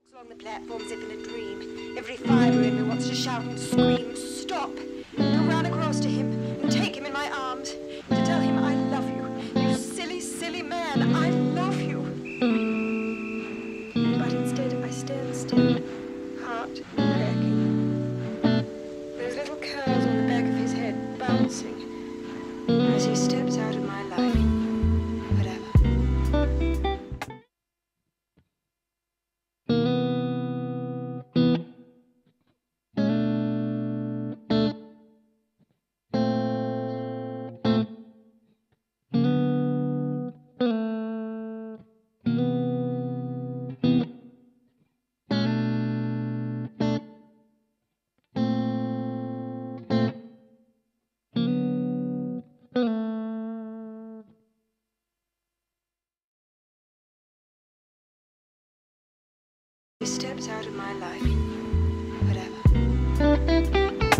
Along the platform as if in a dream. Every fibre in me wants to shout and scream, stop! To run across to him and take him in my arms. To tell him I love you. You silly, silly man, I love you. But instead I stand still, heart cracking. Those little curls on the back of his head bouncing as he steps out of my life. He steps out of my life. Whatever.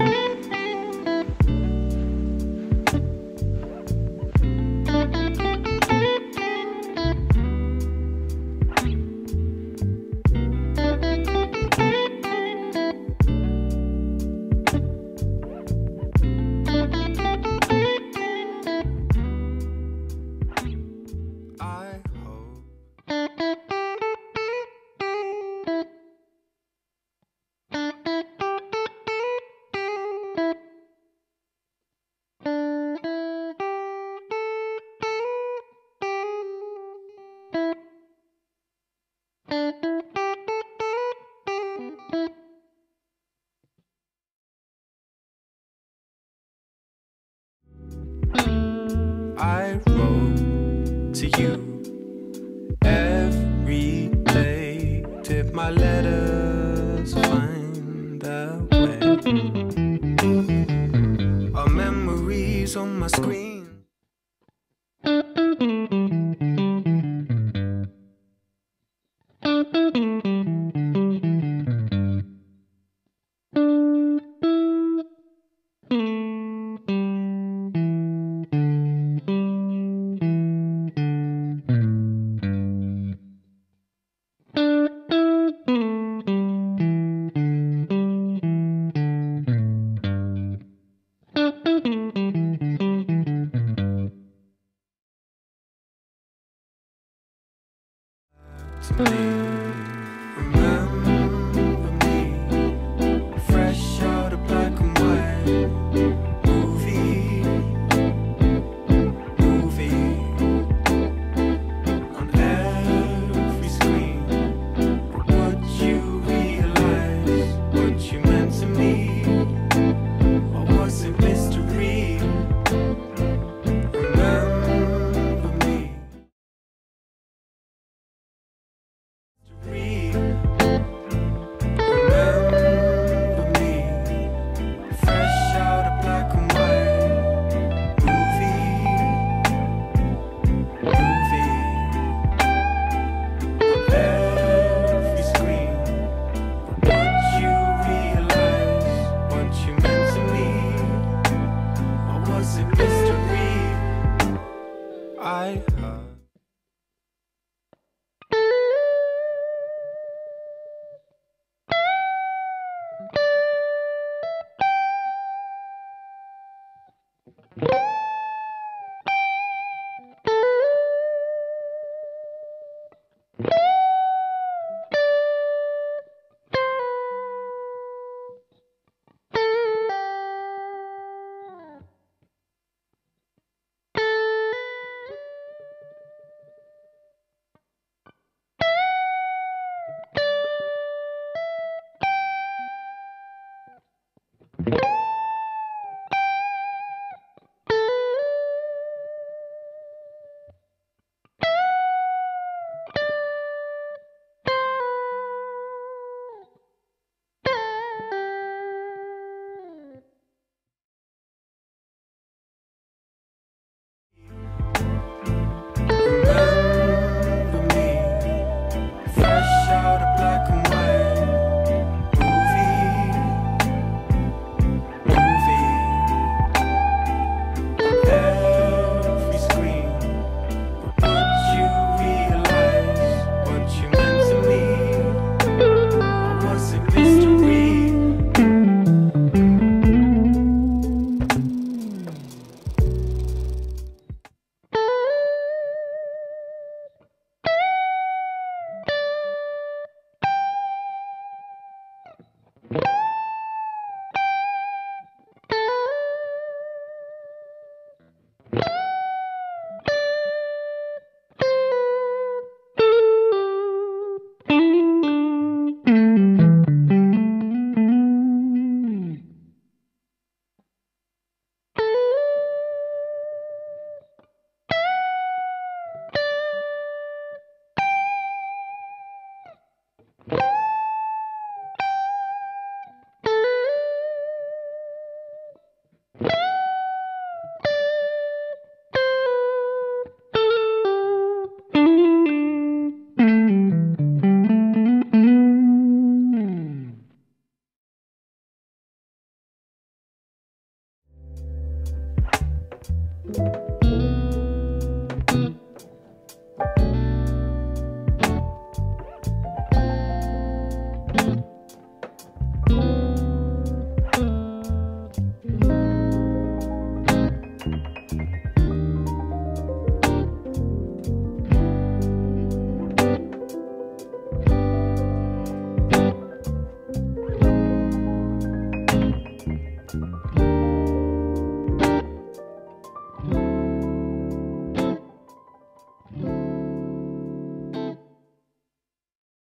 I wrote to you every day. Did my letters find their way? Our memories on my screen. Remember me, fresh out of black and white movie on every screen. But would you realize what you meant to me, or was it mystery? Remember me. I heard. ครับ